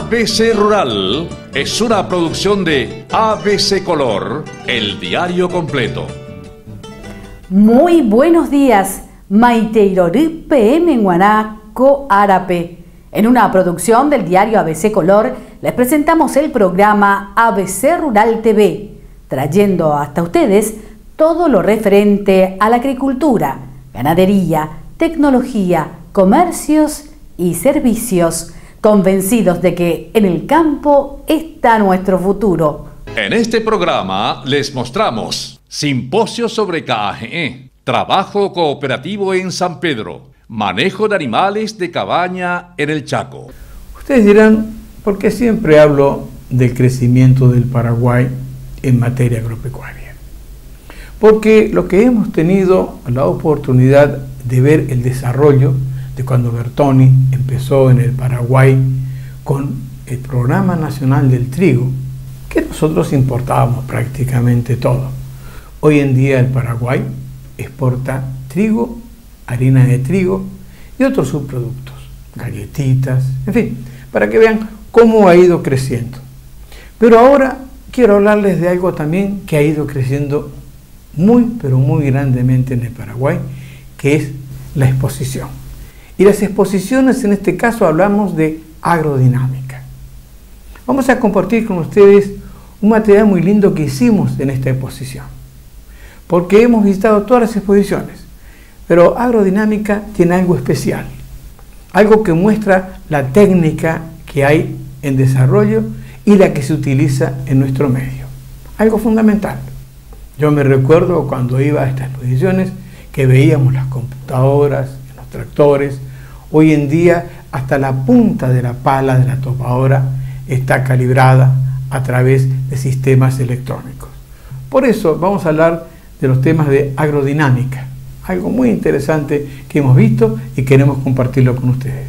ABC Rural es una producción de ABC Color, el diario completo. Muy buenos días, Maiteirorú PM Guanaco Árape. En una producción del diario ABC Color les presentamos el programa ABC Rural TV, trayendo hasta ustedes todo lo referente a la agricultura, ganadería, tecnología, comercios y servicios, convencidos de que en el campo está nuestro futuro. En este programa les mostramos simposio sobre KAGE, trabajo cooperativo en San Pedro, manejo de animales de cabaña en el Chaco. Ustedes dirán, ¿por qué siempre hablo del crecimiento del Paraguay en materia agropecuaria? Porque lo que hemos tenido la oportunidad de ver el desarrollo de cuando Bertoni empezó en el Paraguay con el Programa Nacional del Trigo, que nosotros importábamos prácticamente todo. Hoy en día el Paraguay exporta trigo, harina de trigo y otros subproductos, galletitas, en fin, para que vean cómo ha ido creciendo. Pero ahora quiero hablarles de algo también que ha ido creciendo muy, pero muy grandemente en el Paraguay, que es la exposición. Y las exposiciones, en este caso, hablamos de agrodinámica. Vamos a compartir con ustedes un material muy lindo que hicimos en esta exposición, porque hemos visitado todas las exposiciones, pero agrodinámica tiene algo especial, algo que muestra la técnica que hay en desarrollo y la que se utiliza en nuestro medio, algo fundamental. Yo me recuerdo cuando iba a estas exposiciones que veíamos las computadoras, los tractores. Hoy en día hasta la punta de la pala de la topadora está calibrada a través de sistemas electrónicos. Por eso vamos a hablar de los temas de agrodinámica, algo muy interesante que hemos visto y queremos compartirlo con ustedes.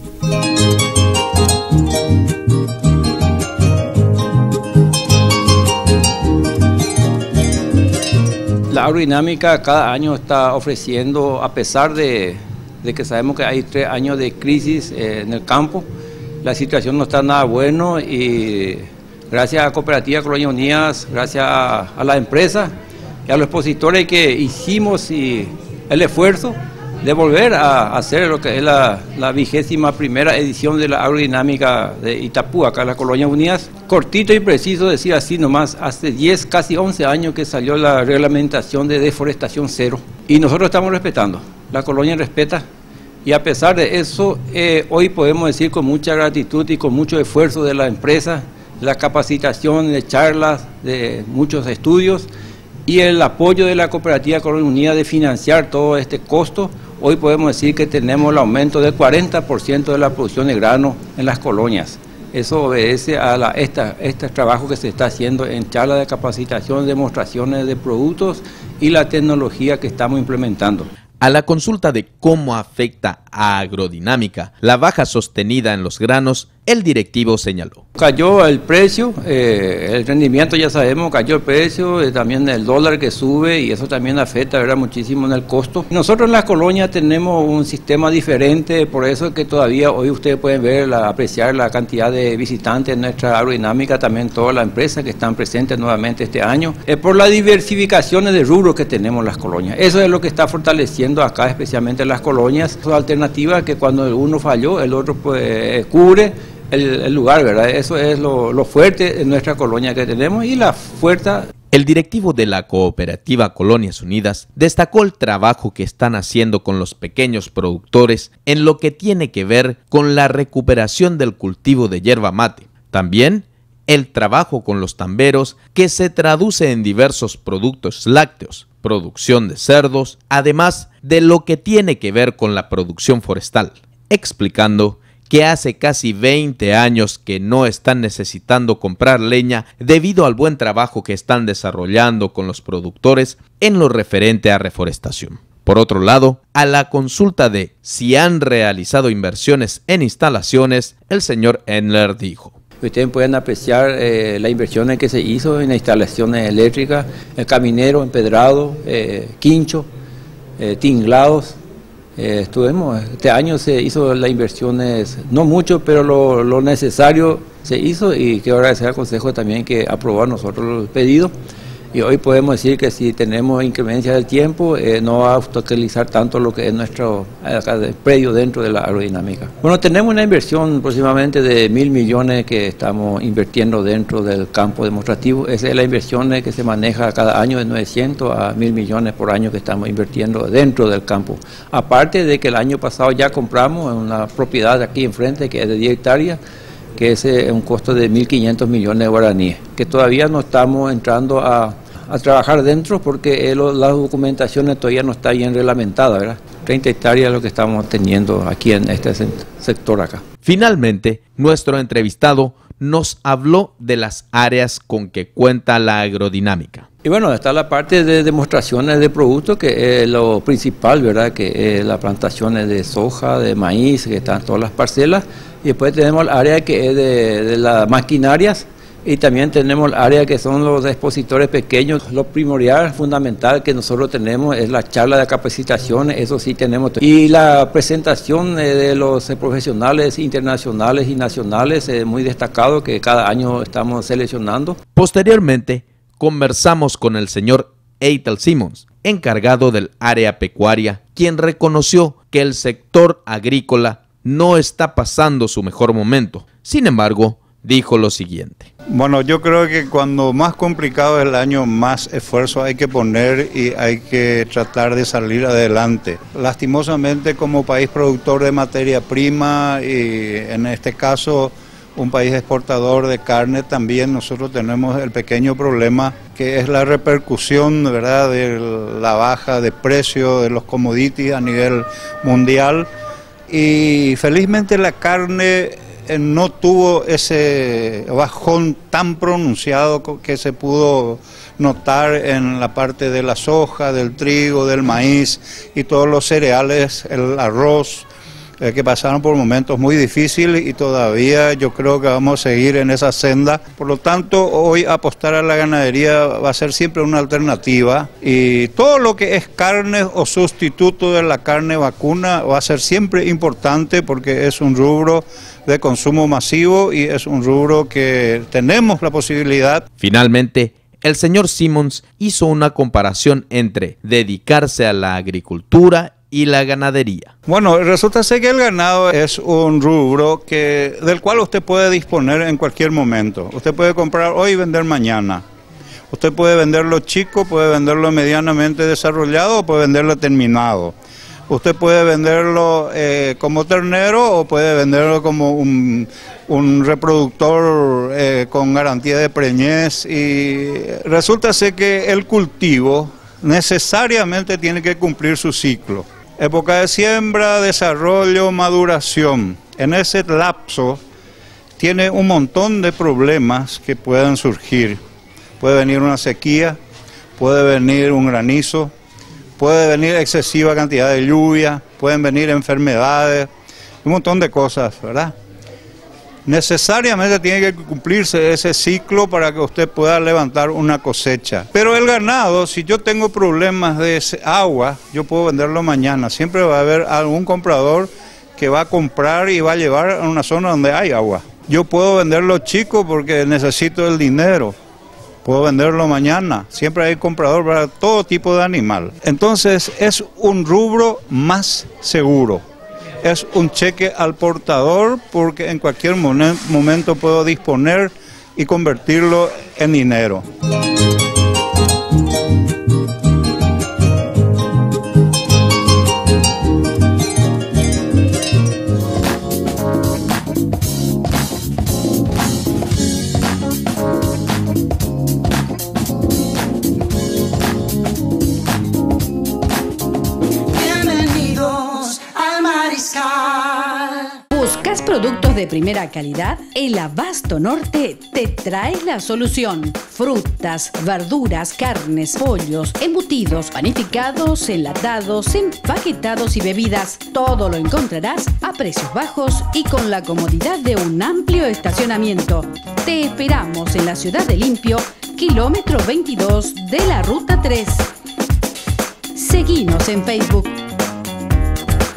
La agrodinámica cada año está ofreciendo, a pesar de que sabemos que hay 3 años de crisis en el campo, la situación no está nada bueno y gracias a Cooperativa Colonias Unidas, gracias a la empresa y a los expositores que hicimos y el esfuerzo de volver a hacer lo que es la 21ª edición de la agrodinámica de Itapú, acá en las Colonias Unidas. Cortito y preciso decir así nomás, hace 10, casi 11 años que salió la reglamentación de deforestación cero y nosotros estamos respetando, la colonia respeta y a pesar de eso, hoy podemos decir con mucha gratitud y con mucho esfuerzo de la empresa, la capacitación de charlas, de muchos estudios y el apoyo de la Cooperativa Colonias Unidas de financiar todo este costo. Hoy podemos decir que tenemos el aumento del 40% de la producción de grano en las colonias. Eso obedece a este trabajo que se está haciendo en charlas de capacitación, demostraciones de productos y la tecnología que estamos implementando. A la consulta de cómo afecta a agrodinámica la baja sostenida en los granos, el directivo señaló. Cayó el precio, el rendimiento ya sabemos, cayó el precio, también el dólar que sube y eso también afecta, ¿verdad?, muchísimo en el costo. Nosotros en las colonias tenemos un sistema diferente, por eso es que todavía hoy ustedes pueden ver, apreciar la cantidad de visitantes en nuestra agrodinámica, también todas las empresas que están presentes nuevamente este año, por las diversificaciones de rubros que tenemos en las colonias. Eso es lo que está fortaleciendo acá, especialmente en las colonias, son alternativas que cuando uno falló, el otro pues cubre el lugar, ¿verdad? Eso es lo fuerte en nuestra colonia que tenemos y la fuerza. El directivo de la Cooperativa Colonias Unidas destacó el trabajo que están haciendo con los pequeños productores en lo que tiene que ver con la recuperación del cultivo de yerba mate. También el trabajo con los tamberos, que se traduce en diversos productos lácteos, producción de cerdos, además de lo que tiene que ver con la producción forestal, explicando que hace casi 20 años que no están necesitando comprar leña debido al buen trabajo que están desarrollando con los productores en lo referente a reforestación. Por otro lado, a la consulta de si han realizado inversiones en instalaciones, el señor Endler dijo: ustedes pueden apreciar las inversiones que se hizo en instalaciones eléctricas, el caminero, empedrado, quincho, tinglados, Este año se hizo las inversiones, no mucho, pero lo necesario se hizo, y quiero agradecer al Consejo también que aprobó nosotros los pedidos. Y hoy podemos decir que si tenemos incremencia del tiempo, no va a obstaculizar tanto lo que es nuestro predio dentro de la aerodinámica. Bueno, tenemos una inversión aproximadamente de 1.000 millones que estamos invirtiendo dentro del campo demostrativo. Esa es la inversión que se maneja cada año, de 900 a 1.000 millones por año que estamos invirtiendo dentro del campo. Aparte de que el año pasado ya compramos una propiedad aquí enfrente que es de 10 hectáreas, que es un costo de 1.500 millones de guaraníes, que todavía no estamos entrando a trabajar dentro porque las documentaciones todavía no está bien reglamentada, ¿verdad? 30 hectáreas es lo que estamos teniendo aquí en este sector acá. Finalmente, nuestro entrevistado nos habló de las áreas con que cuenta la agrodinámica. Y bueno, está la parte de demostraciones de productos, que es lo principal, ¿verdad? Que es las plantaciones de soja, de maíz, que están todas las parcelas. Y después tenemos el área que es de las maquinarias, y también tenemos el área que son los expositores pequeños. Lo primordial, fundamental que nosotros tenemos es la charla de capacitación, eso sí tenemos. Y la presentación de los profesionales internacionales y nacionales, muy destacado, que cada año estamos seleccionando. Posteriormente, conversamos con el señor Eitel Simmons, encargado del área pecuaria, quien reconoció que el sector agrícola no está pasando su mejor momento. Sin embargo, dijo lo siguiente. Bueno, yo creo que cuando más complicado es el año, más esfuerzo hay que poner y hay que tratar de salir adelante. Lastimosamente, como país productor de materia prima y en este caso un país exportador de carne, también nosotros tenemos el pequeño problema que es la repercusión, ¿verdad?, de la baja de precio de los commodities a nivel mundial. Y felizmente la carne no tuvo ese bajón tan pronunciado que se pudo notar en la parte de la soja, del trigo, del maíz y todos los cereales, el arroz, que pasaron por momentos muy difíciles, y todavía yo creo que vamos a seguir en esa senda. Por lo tanto, hoy apostar a la ganadería va a ser siempre una alternativa, y todo lo que es carne o sustituto de la carne vacuna va a ser siempre importante porque es un rubro de consumo masivo y es un rubro que tenemos la posibilidad. Finalmente, el señor Simmons hizo una comparación entre dedicarse a la agricultura y la ganadería. Bueno, resulta ser que el ganado es un rubro del cual usted puede disponer en cualquier momento. Usted puede comprar hoy y vender mañana. Usted puede venderlo chico, puede venderlo medianamente desarrollado o puede venderlo terminado. Usted puede venderlo como ternero o puede venderlo como un reproductor con garantía de preñez. Y resulta ser que el cultivo necesariamente tiene que cumplir su ciclo. Época de siembra, desarrollo, maduración. En ese lapso tiene un montón de problemas que pueden surgir. Puede venir una sequía, puede venir un granizo, puede venir excesiva cantidad de lluvia, pueden venir enfermedades, un montón de cosas, ¿verdad? Necesariamente tiene que cumplirse ese ciclo para que usted pueda levantar una cosecha. Pero el ganado, si yo tengo problemas de agua, yo puedo venderlo mañana. Siempre va a haber algún comprador que va a comprar y va a llevar a una zona donde hay agua. Yo puedo venderlo chico porque necesito el dinero. Puedo venderlo mañana. Siempre hay comprador para todo tipo de animal. Entonces es un rubro más seguro. Es un cheque al portador porque en cualquier momento puedo disponer y convertirlo en dinero. ¿Buscas productos de primera calidad? El Abasto Norte te trae la solución. Frutas, verduras, carnes, pollos, embutidos, panificados, enlatados, empaquetados y bebidas. Todo lo encontrarás a precios bajos y con la comodidad de un amplio estacionamiento. Te esperamos en la ciudad de Limpio, kilómetro 22 de la Ruta 3. Seguinos en Facebook.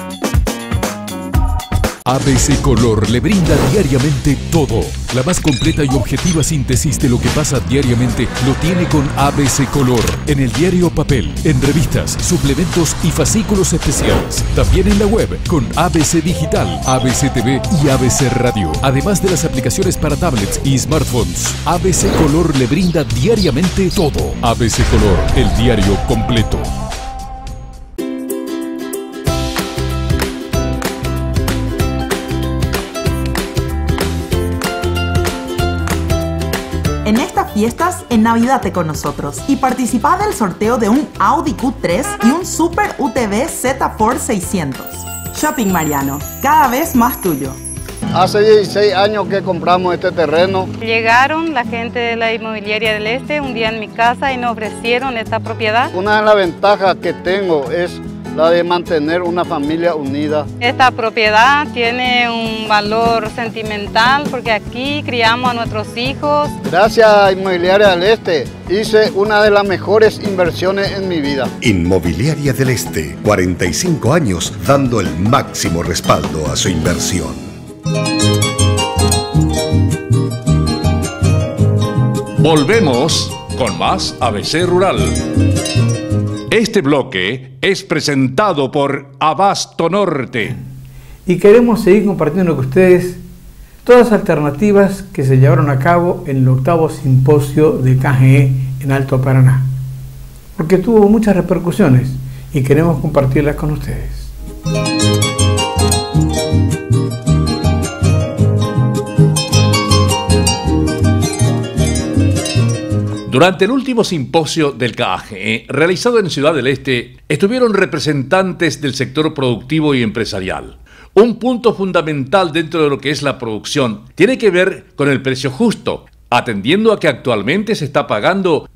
ABC Color le brinda diariamente todo. La más completa y objetiva síntesis de lo que pasa diariamente lo tiene con ABC Color. En el diario papel, en revistas, suplementos y fascículos especiales. También en la web con ABC Digital, ABC TV y ABC Radio. Además de las aplicaciones para tablets y smartphones. ABC Color le brinda diariamente todo. ABC Color, el diario completo. En estas fiestas, ennavidate con nosotros y participa del sorteo de un Audi Q3 y un Super UTV Z Force 600. Shopping Mariano, cada vez más tuyo. Hace 16 años que compramos este terreno. Llegaron la gente de la Inmobiliaria del Este un día en mi casa y nos ofrecieron esta propiedad. Una de las ventajas que tengo es la de mantener una familia unida. Esta propiedad tiene un valor sentimental porque aquí criamos a nuestros hijos. Gracias a Inmobiliaria del Este hice una de las mejores inversiones en mi vida. Inmobiliaria del Este, 45 años dando el máximo respaldo a su inversión. Volvemos con más ABC Rural. Este bloque es presentado por Abasto Norte. Y queremos seguir compartiendo con ustedes todas las alternativas que se llevaron a cabo en el 8º simposio de KGE en Alto Paraná. Porque tuvo muchas repercusiones y queremos compartirlas con ustedes. Durante el último simposio del KGE, realizado en Ciudad del Este, estuvieron representantes del sector productivo y empresarial. Un punto fundamental dentro de lo que es la producción tiene que ver con el precio justo, atendiendo a que actualmente se está pagando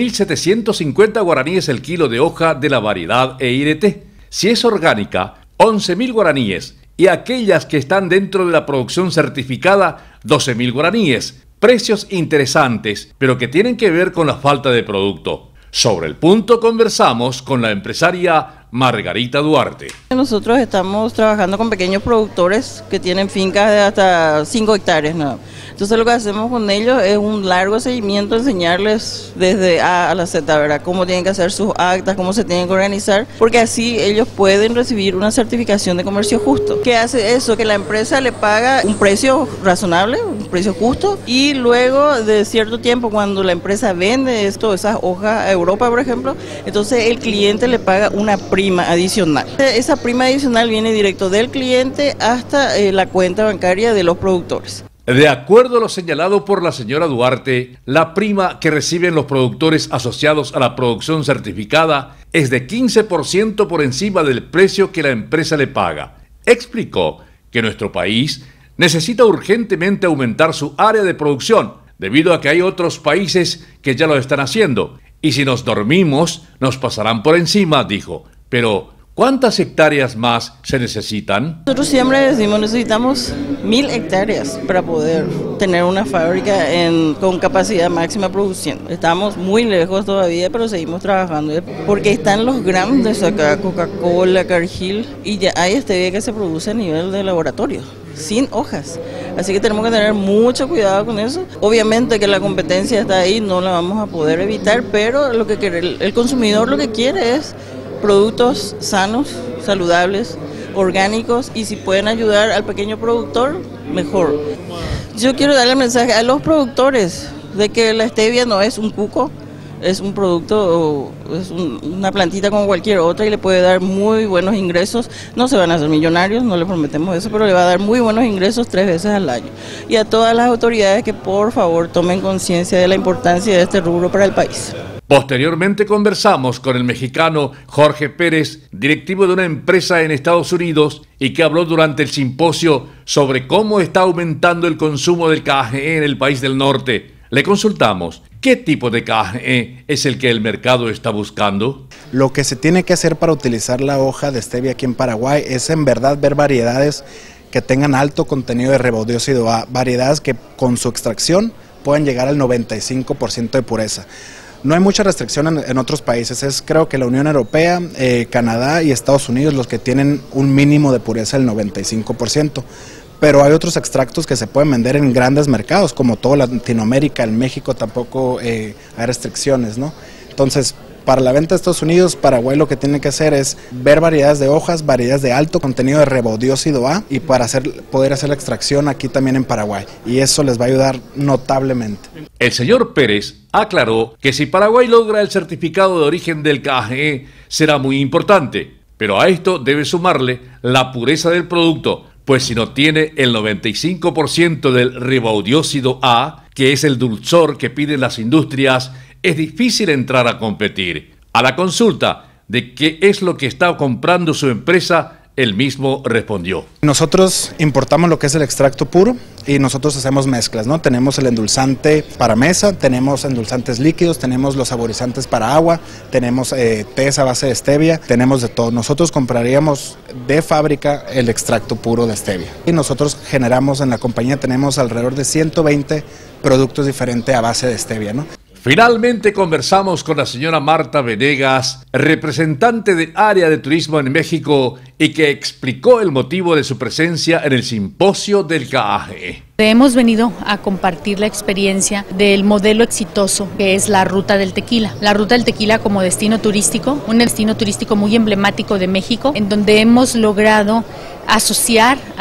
8.750 guaraníes el kilo de hoja de la variedad EIRT. Si es orgánica, 11.000 guaraníes, y aquellas que están dentro de la producción certificada, 12.000 guaraníes. Precios interesantes, pero que tienen que ver con la falta de producto. Sobre el punto conversamos con la empresaria Margarita Duarte. Nosotros estamos trabajando con pequeños productores que tienen fincas de hasta 5 hectáreas, ¿no? Entonces lo que hacemos con ellos es un largo seguimiento, enseñarles desde A a la Z, ¿verdad? Cómo tienen que hacer sus actas, cómo se tienen que organizar, porque así ellos pueden recibir una certificación de comercio justo. ¿Qué hace eso? Que la empresa le paga un precio razonable, un precio justo, y luego de cierto tiempo, cuando la empresa vende esas hojas a Europa, por ejemplo, entonces el cliente le paga una prima adicional. Esa prima adicional viene directo del cliente hasta la cuenta bancaria de los productores. De acuerdo a lo señalado por la señora Duarte, la prima que reciben los productores asociados a la producción certificada es de 15% por encima del precio que la empresa le paga. Explicó que nuestro país necesita urgentemente aumentar su área de producción, debido a que hay otros países que ya lo están haciendo. Y si nos dormimos, nos pasarán por encima, dijo. Pero ¿cuántas hectáreas más se necesitan? Nosotros siempre decimos, necesitamos 1.000 hectáreas para poder tener una fábrica con capacidad máxima produciendo. Estamos muy lejos todavía, pero seguimos trabajando. Porque están los grandes acá, Coca-Cola, Cargill, y ya hay stevia que se produce a nivel de laboratorio, sin hojas. Así que tenemos que tener mucho cuidado con eso. Obviamente que la competencia está ahí, no la vamos a poder evitar, pero lo que quiere, el consumidor lo que quiere es productos sanos, saludables, orgánicos, y si pueden ayudar al pequeño productor, mejor. Yo quiero darle el mensaje a los productores de que la stevia no es un cuco, es un producto, es una plantita como cualquier otra y le puede dar muy buenos ingresos. No se van a hacer millonarios, no le prometemos eso, pero le va a dar muy buenos ingresos 3 veces al año. Y a todas las autoridades que por favor tomen conciencia de la importancia de este rubro para el país. Posteriormente conversamos con el mexicano Jorge Pérez, directivo de una empresa en Estados Unidos, y que habló durante el simposio sobre cómo está aumentando el consumo del KGE en el país del norte. Le consultamos, ¿qué tipo de KGE es el que el mercado está buscando? Lo que se tiene que hacer para utilizar la hoja de stevia aquí en Paraguay es en verdad ver variedades que tengan alto contenido de ribodióxido A, variedades que con su extracción puedan llegar al 95% de pureza. No hay mucha restricción en otros países, es creo que la Unión Europea, Canadá y Estados Unidos los que tienen un mínimo de pureza del 95%. Pero hay otros extractos que se pueden vender en grandes mercados, como toda Latinoamérica, en México tampoco hay restricciones, ¿no? Entonces, para la venta de Estados Unidos, Paraguay lo que tiene que hacer es ver variedades de hojas, variedades de alto contenido de ribodióxido A, y para poder hacer la extracción aquí también en Paraguay, y eso les va a ayudar notablemente. El señor Pérez aclaró que si Paraguay logra el certificado de origen del KGE será muy importante, pero a esto debe sumarle la pureza del producto, pues si no tiene el 95% del ribodióxido A, que es el dulzor que piden las industrias, es difícil entrar a competir. A la consulta de qué es lo que está comprando su empresa, él mismo respondió. Nosotros importamos lo que es el extracto puro y nosotros hacemos mezclas, ¿no? Tenemos el endulzante para mesa, tenemos endulzantes líquidos, tenemos los saborizantes para agua, tenemos tés a base de stevia, tenemos de todo. Nosotros compraríamos de fábrica el extracto puro de stevia. Y nosotros generamos en la compañía, tenemos alrededor de 120 productos diferentes a base de stevia, ¿no? Finalmente conversamos con la señora Marta Venegas, representante del área de turismo en México, y que explicó el motivo de su presencia en el simposio del KGE. Hemos venido a compartir la experiencia del modelo exitoso que es la Ruta del Tequila. La Ruta del Tequila como destino turístico, un destino turístico muy emblemático de México, en donde hemos logrado asociar a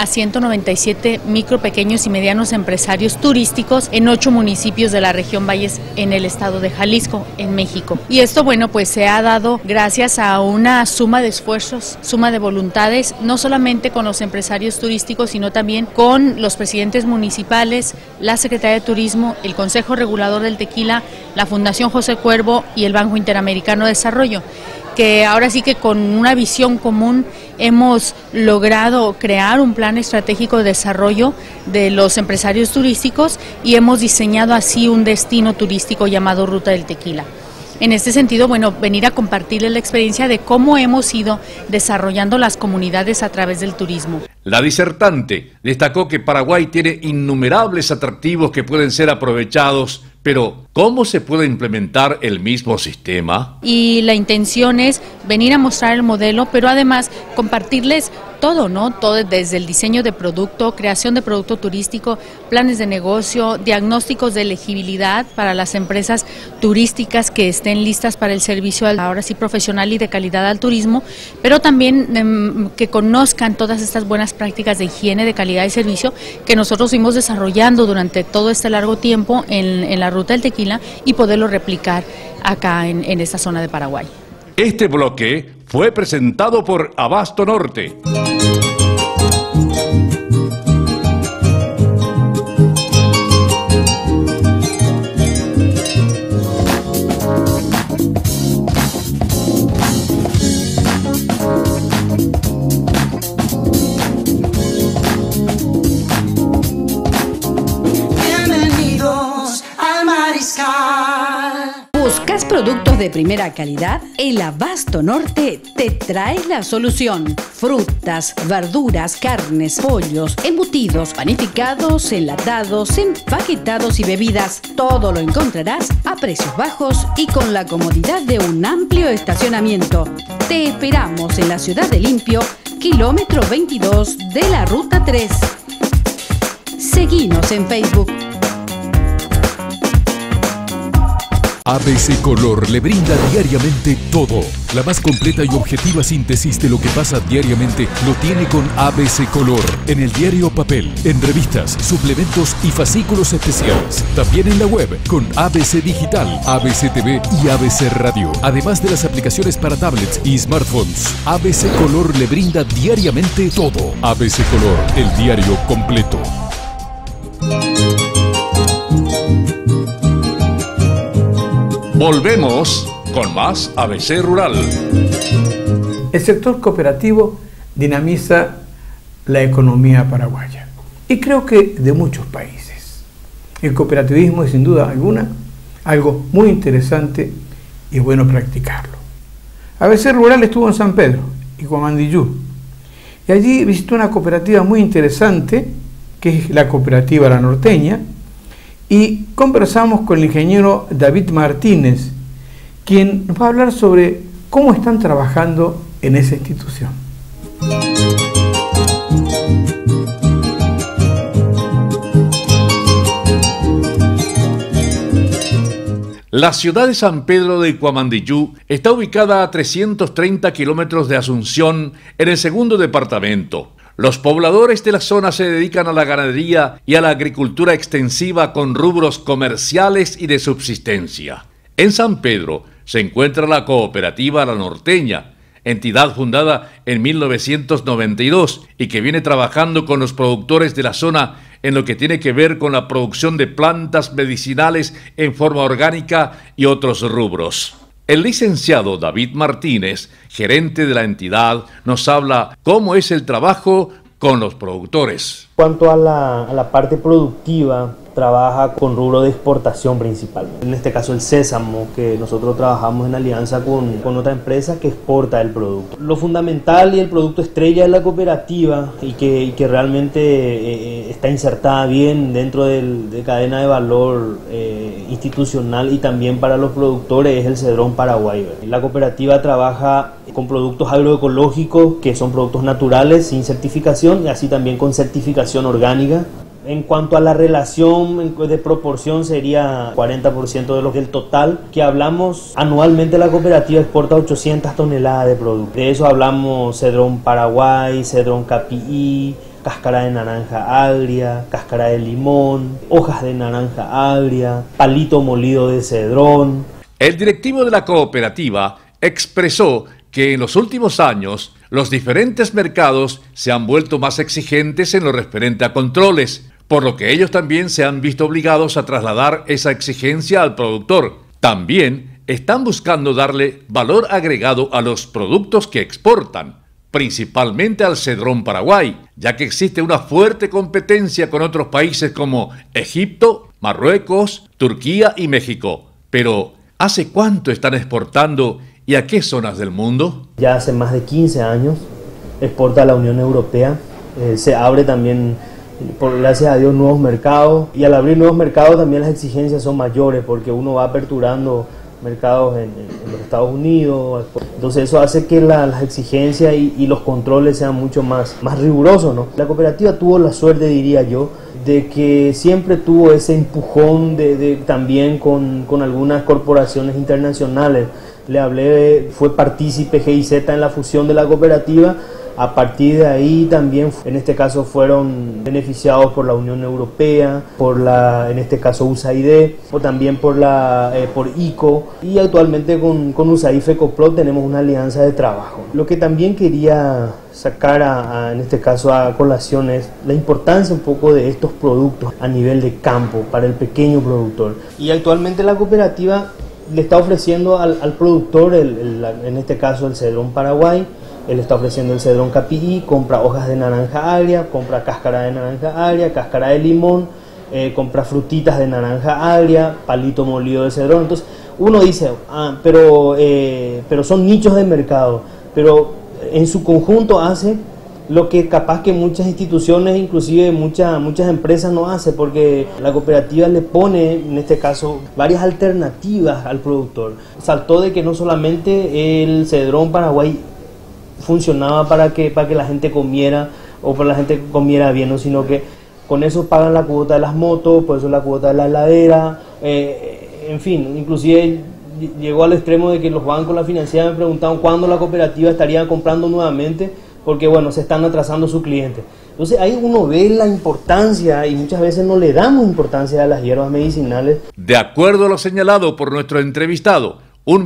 197 micro, pequeños y medianos empresarios turísticos en 8 municipios de la región Valles en el estado de Jalisco, en México. Y esto, bueno, pues se ha dado gracias a una suma de esfuerzos, suma de voluntades, no solamente con los empresarios turísticos, sino también con los presidentes municipales, la Secretaría de Turismo, el Consejo Regulador del Tequila, la Fundación José Cuervo y el Banco Interamericano de Desarrollo, que ahora sí que con una visión común hemos logrado crear un plan estratégico de desarrollo de los empresarios turísticos y hemos diseñado así un destino turístico llamado Ruta del Tequila. En este sentido, bueno, venir a compartirles la experiencia de cómo hemos ido desarrollando las comunidades a través del turismo. La disertante destacó que Paraguay tiene innumerables atractivos que pueden ser aprovechados, pero ¿cómo se puede implementar el mismo sistema? Y la intención es venir a mostrar el modelo, pero además compartirles todo, ¿no? Todo desde el diseño de producto, creación de producto turístico, planes de negocio, diagnósticos de elegibilidad para las empresas turísticas que estén listas para el servicio ahora sí profesional y de calidad al turismo, pero también que conozcan todas estas buenas prácticas de higiene, de calidad y servicio que nosotros fuimos desarrollando durante todo este largo tiempo en la Ruta del Tequila y poderlo replicar acá en esta zona de Paraguay. Este bloque fue presentado por Abasto Norte. Bienvenidos al Mariscal. ¿Buscas productos de primera calidad? El Abasto Norte te trae la solución. Frutas, verduras, carnes, pollos, embutidos, panificados, enlatados, empaquetados y bebidas. Todo lo encontrarás a precios bajos y con la comodidad de un amplio estacionamiento. Te esperamos en la ciudad de Limpio, kilómetro 22 de la Ruta 3. Seguinos en Facebook. ABC Color le brinda diariamente todo. La más completa y objetiva síntesis de lo que pasa diariamente lo tiene con ABC Color. En el diario papel, en revistas, suplementos y fascículos especiales. También en la web con ABC Digital, ABC TV y ABC Radio. Además de las aplicaciones para tablets y smartphones. ABC Color le brinda diariamente todo. ABC Color, el diario completo. Volvemos con más ABC Rural. El sector cooperativo dinamiza la economía paraguaya y creo que de muchos países. El cooperativismo es sin duda alguna algo muy interesante y bueno practicarlo. ABC Rural estuvo en San Pedro y Guamandillú y allí visitó una cooperativa muy interesante que es la cooperativa La Norteña, y conversamos con el ingeniero David Martínez, quien nos va a hablar sobre cómo están trabajando en esa institución. La ciudad de San Pedro de Cuamandiyú está ubicada a 330 kilómetros de Asunción, en el segundo departamento. Los pobladores de la zona se dedican a la ganadería y a la agricultura extensiva con rubros comerciales y de subsistencia. En San Pedro se encuentra la cooperativa La Norteña, entidad fundada en 1992 y que viene trabajando con los productores de la zona en lo que tiene que ver con la producción de plantas medicinales en forma orgánica y otros rubros. El licenciado David Martínez, gerente de la entidad, nos habla cómo es el trabajo con los productores. En cuanto a la parte productiva, trabaja con rubro de exportación principalmente. En este caso el sésamo, que nosotros trabajamos en alianza con otra empresa que exporta el producto. Lo fundamental y el producto estrella de la cooperativa y que realmente está insertada bien dentro de cadena de valor institucional y también para los productores es el cedrón paraguayo. La cooperativa trabaja con productos agroecológicos que son productos naturales sin certificación y así también con certificación orgánica. En cuanto a la relación de proporción sería 40% de lo que el total que hablamos. Anualmente la cooperativa exporta 800 toneladas de productos. De eso hablamos cedrón paraguay, cedrón capií, cáscara de naranja agria, cáscara de limón, hojas de naranja agria, palito molido de cedrón. El directivo de la cooperativa expresó que en los últimos años los diferentes mercados se han vuelto más exigentes en lo referente a controles, por lo que ellos también se han visto obligados a trasladar esa exigencia al productor. También están buscando darle valor agregado a los productos que exportan, principalmente al cedrón paraguay, ya que existe una fuerte competencia con otros países como Egipto, Marruecos, Turquía y México. Pero, ¿hace cuánto están exportando y a qué zonas del mundo? Ya hace más de 15 años exporta a la Unión Europea, se abre también, por gracias a Dios, nuevos mercados, y al abrir nuevos mercados también las exigencias son mayores porque uno va aperturando mercados en los Estados Unidos, entonces eso hace que las exigencias y los controles sean mucho más rigurosos, ¿no? La cooperativa tuvo la suerte, diría yo, de que siempre tuvo ese empujón también con algunas corporaciones internacionales. Le hablé, fue partícipe GIZ en la fusión de la cooperativa. A partir de ahí también, en este caso, fueron beneficiados por la Unión Europea, en este caso USAID, o también por ICO, y actualmente con USAID FECOPRO tenemos una alianza de trabajo. Lo que también quería sacar en este caso a colación es la importancia un poco de estos productos a nivel de campo para el pequeño productor. Y actualmente la cooperativa le está ofreciendo al productor, en este caso el cedrón paraguay, él está ofreciendo el cedrón capií, compra hojas de naranja agria, compra cáscara de naranja agria, cáscara de limón, compra frutitas de naranja agria, palito molido de cedrón. Entonces uno dice, pero son nichos de mercado, pero en su conjunto hace lo que capaz que muchas instituciones, inclusive muchas empresas no hacen, porque la cooperativa le pone, en este caso, varias alternativas al productor. Saltó de que no solamente el cedrón paraguay funcionaba para que la gente comiera o para la gente comiera bien, ¿no? Sino que con eso pagan la cuota de las motos, por eso la cuota de la heladera, en fin, inclusive llegó al extremo de que los bancos, la financiera me preguntaban cuándo la cooperativa estaría comprando nuevamente, porque bueno, se están atrasando sus clientes. Entonces ahí uno ve la importancia y muchas veces no le damos importancia a las hierbas medicinales. De acuerdo a lo señalado por nuestro entrevistado,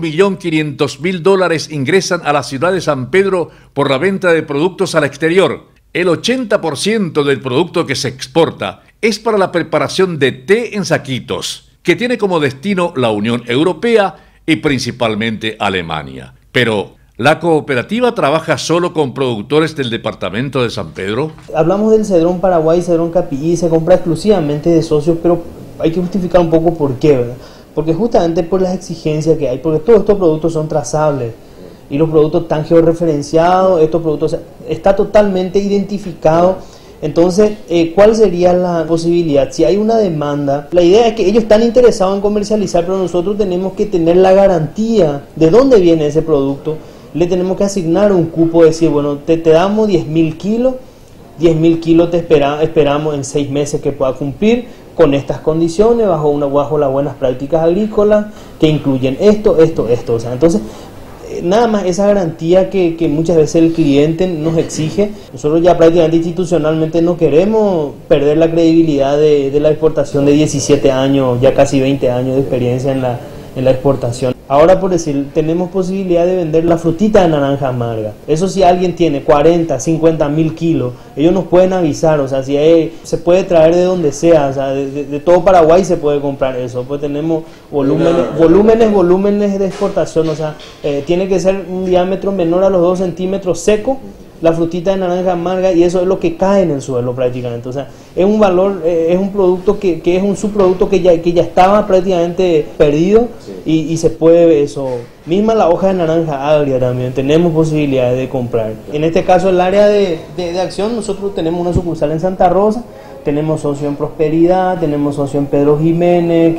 $1.500.000 ingresan a la ciudad de San Pedro por la venta de productos al exterior. El 80% del producto que se exporta es para la preparación de té en saquitos, que tiene como destino la Unión Europea y principalmente Alemania. Pero, ¿la cooperativa trabaja solo con productores del departamento de San Pedro? Hablamos del cedrón paraguay, cedrón capií, se compra exclusivamente de socios, pero hay que justificar un poco por qué, ¿verdad? Porque justamente por las exigencias que hay, porque todos estos productos son trazables y los productos están georreferenciados, estos productos está totalmente identificado Entonces, ¿cuál sería la posibilidad? Si hay una demanda, la idea es que ellos están interesados en comercializar, pero nosotros tenemos que tener la garantía de dónde viene ese producto. Le tenemos que asignar un cupo, decir, bueno, te damos 10.000 kilos, 10.000 kilos te esperamos en 6 meses que pueda cumplir con estas condiciones, bajo las buenas prácticas agrícolas, que incluyen esto. O sea, entonces, nada más esa garantía que muchas veces el cliente nos exige. Nosotros ya prácticamente institucionalmente no queremos perder la credibilidad de la exportación de 17 años, ya casi 20 años de experiencia en la exportación. Ahora, por decir, tenemos posibilidad de vender la frutita de naranja amarga. Eso si alguien tiene 40, 50.000 kilos, ellos nos pueden avisar, o sea, si se puede traer de donde sea, o sea, de todo Paraguay se puede comprar eso. Pues tenemos volúmenes de exportación, o sea, tiene que ser un diámetro menor a los 2 centímetros seco, la frutita de naranja amarga, y eso es lo que cae en el suelo prácticamente. O sea, es un valor, es un producto que es un subproducto que ya estaba prácticamente perdido, y se puede eso. Misma la hoja de naranja agria también tenemos posibilidades de comprar. En este caso, el área de acción, nosotros tenemos una sucursal en Santa Rosa, tenemos socio en Prosperidad, tenemos socio en Pedro Jiménez,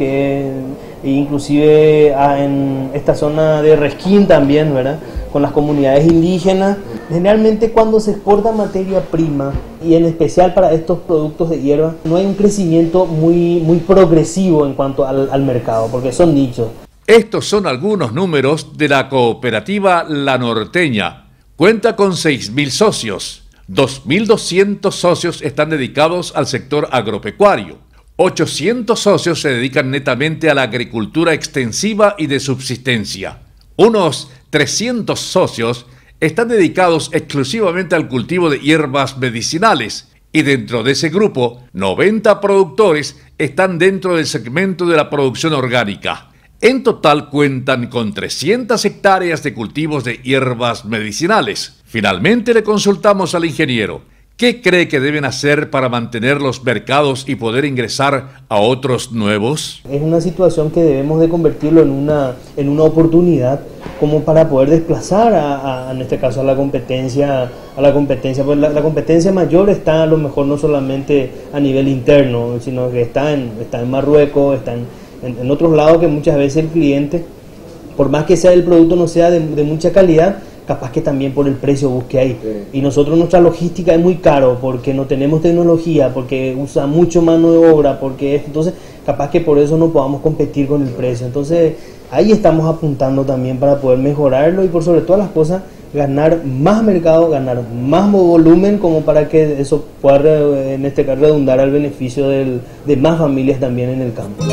inclusive en esta zona de Resquín también, ¿verdad?, con las comunidades indígenas. Generalmente cuando se exporta materia prima, y en especial para estos productos de hierba, no hay un crecimiento muy progresivo en cuanto al mercado, porque son nichos. Estos son algunos números de la cooperativa La Norteña. Cuenta con 6.000 socios. 2.200 socios están dedicados al sector agropecuario. 800 socios se dedican netamente a la agricultura extensiva y de subsistencia. Unos 300 socios están dedicados exclusivamente al cultivo de hierbas medicinales, y dentro de ese grupo, 90 productores están dentro del segmento de la producción orgánica. En total cuentan con 300 hectáreas de cultivos de hierbas medicinales. Finalmente le consultamos al ingeniero. ¿Qué cree que deben hacer para mantener los mercados y poder ingresar a otros nuevos? Es una situación que debemos de convertirlo en una oportunidad, como para poder desplazar en este caso a la competencia. Pues la competencia mayor está a lo mejor no solamente a nivel interno, sino que está en Marruecos, está en otros lados, que muchas veces el cliente, por más que sea el producto no sea de mucha calidad, capaz que también por el precio busque ahí. Y nosotros, nuestra logística es muy caro, porque no tenemos tecnología, porque usa mucho mano de obra, entonces capaz que por eso no podamos competir con el precio. Entonces ahí estamos apuntando también para poder mejorarlo, y por sobre todas las cosas ganar más mercado, ganar más volumen, como para que eso pueda en este caso redundar al beneficio de más familias también en el campo.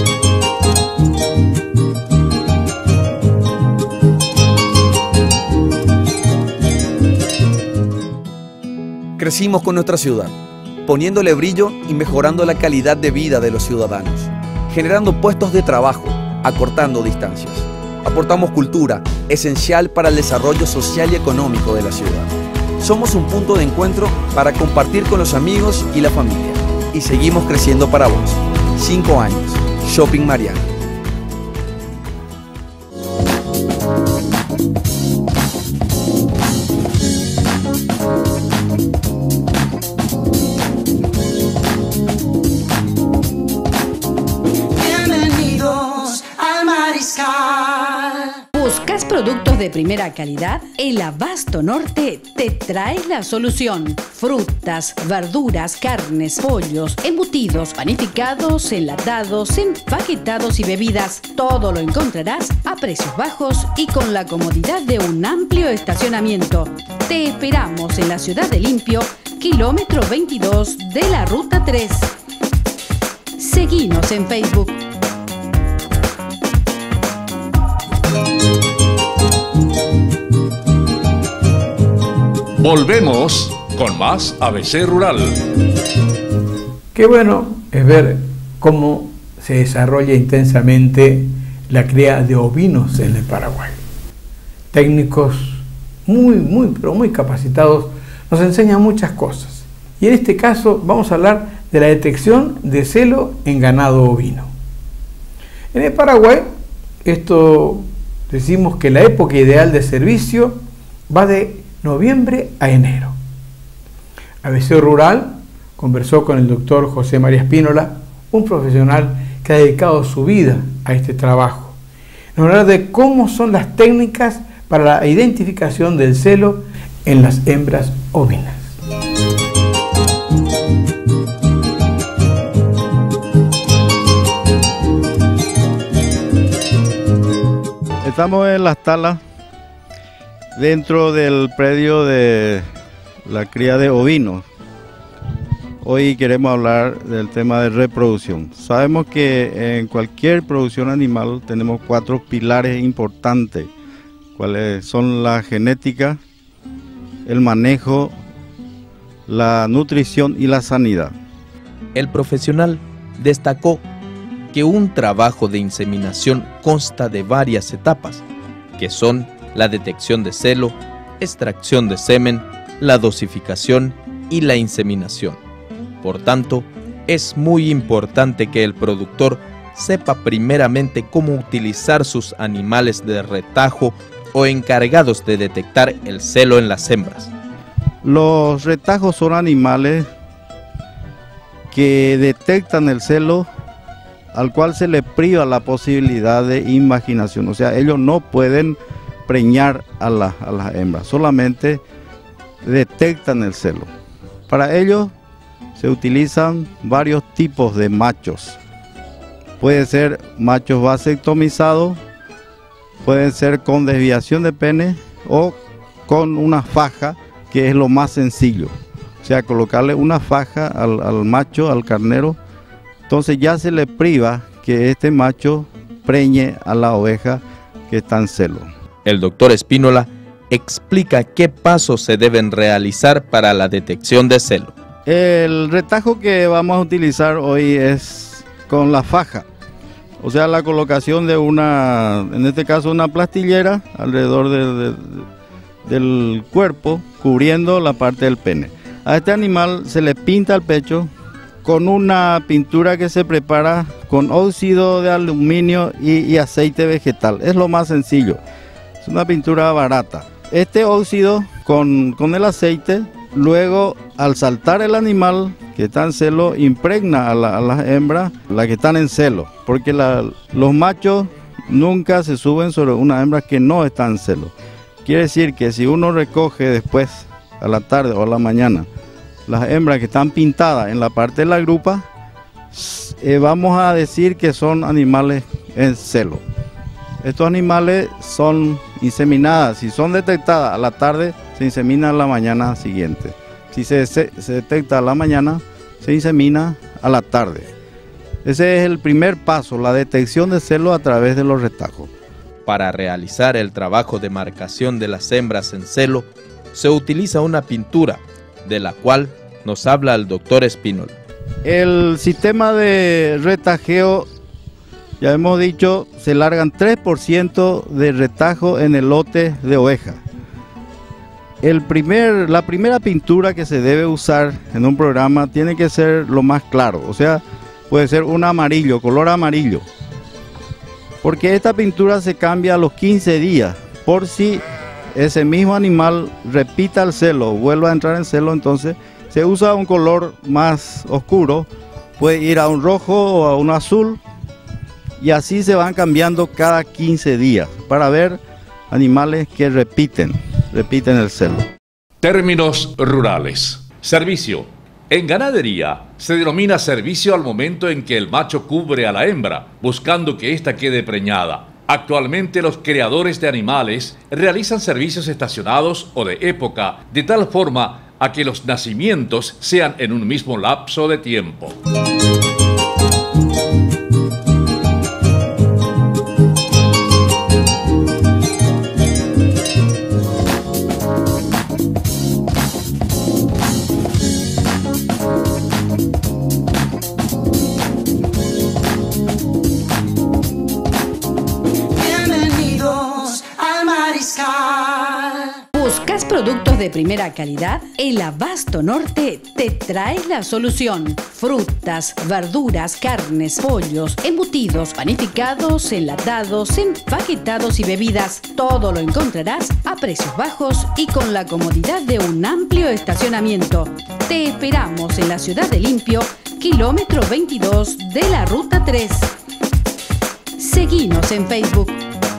Crecimos con nuestra ciudad, poniéndole brillo y mejorando la calidad de vida de los ciudadanos, generando puestos de trabajo, acortando distancias. Aportamos cultura, esencial para el desarrollo social y económico de la ciudad. Somos un punto de encuentro para compartir con los amigos y la familia. Y seguimos creciendo para vos. 5 años. Shopping Mariano. ¿Buscas productos de primera calidad? El Abasto Norte te trae la solución. Frutas, verduras, carnes, pollos, embutidos, panificados, enlatados, empaquetados y bebidas. Todo lo encontrarás a precios bajos y con la comodidad de un amplio estacionamiento. Te esperamos en la ciudad de Limpio, kilómetro 22 de la Ruta 3. Seguinos en Facebook. Volvemos con más ABC Rural. Qué bueno es ver cómo se desarrolla intensamente la cría de ovinos en el Paraguay. Técnicos muy capacitados nos enseñan muchas cosas. Y en este caso vamos a hablar de la detección de celo en ganado ovino. En el Paraguay, decimos que la época ideal de servicio va de noviembre a enero. ABC Rural conversó con el doctor José María Spínola, un profesional que ha dedicado su vida a este trabajo. Nos hablará de cómo son las técnicas para la identificación del celo en las hembras ovinas. Estamos en las talas dentro del predio de la cría de ovinos. Hoy queremos hablar del tema de reproducción. Sabemos que en cualquier producción animal tenemos 4 pilares importantes, cuáles son la genética, el manejo, la nutrición y la sanidad. El profesional destacó que un trabajo de inseminación consta de varias etapas, que son la detección de celo, extracción de semen, la dosificación y la inseminación. Por tanto, es muy importante que el productor sepa primeramente cómo utilizar sus animales de retajo o encargados de detectar el celo en las hembras. Los retajos son animales que detectan el celo al cual se le priva la posibilidad de imaginación. O sea, ellos no pueden preñar a las hembras, solamente detectan el celo. Para ello se utilizan varios tipos de machos. Puede ser machos vasectomizados, pueden ser con desviación de pene o con una faja, que es lo más sencillo. O sea, colocarle una faja al macho, al carnero, entonces ya se le priva que este macho preñe a la oveja que está en celo. El doctor Spínola explica qué pasos se deben realizar para la detección de celo. El retajo que vamos a utilizar hoy es con la faja, o sea, la colocación de una, en este caso una plastillera alrededor del cuerpo, cubriendo la parte del pene. A este animal se le pinta el pecho con una pintura que se prepara con óxido de aluminio y aceite vegetal. Es lo más sencillo, es una pintura barata. Este óxido con el aceite, luego al saltar el animal que está en celo, impregna a las hembras, las que están en celo, porque los machos nunca se suben sobre una hembra que no está en celo. Quiere decir que si uno recoge después, a la tarde o a la mañana, las hembras que están pintadas en la parte de la grupa, vamos a decir que son animales en celo. Estos animales son inseminadas, si son detectadas a la tarde, se insemina a la mañana siguiente. Si se detecta a la mañana, se insemina a la tarde. Ese es el primer paso, la detección de celo a través de los retajos. Para realizar el trabajo de marcación de las hembras en celo, se utiliza una pintura, de la cual nos habla el doctor Spínola. El sistema de retajeo, ya hemos dicho, se largan 3% de retajo en el lote de oveja. La primera pintura que se debe usar en un programa tiene que ser lo más claro, o sea, puede ser un amarillo, color amarillo, porque esta pintura se cambia a los 15 días, por si ese mismo animal repita el celo, vuelva a entrar en celo, entonces se usa un color más oscuro, puede ir a un rojo o a un azul, y así se van cambiando cada 15 días para ver animales que repiten el celo. Términos rurales. Servicio. En ganadería se denomina servicio al momento en que el macho cubre a la hembra, buscando que ésta quede preñada. Actualmente los criadores de animales realizan servicios estacionados o de época, de tal forma a que los nacimientos sean en un mismo lapso de tiempo. productos de primera calidad? El Abasto Norte te trae la solución. Frutas, verduras, carnes, pollos, embutidos, panificados, enlatados, empaquetados y bebidas. Todo lo encontrarás a precios bajos y con la comodidad de un amplio estacionamiento. Te esperamos en la ciudad de Limpio, kilómetro 22 de la Ruta 3. Seguinos en Facebook.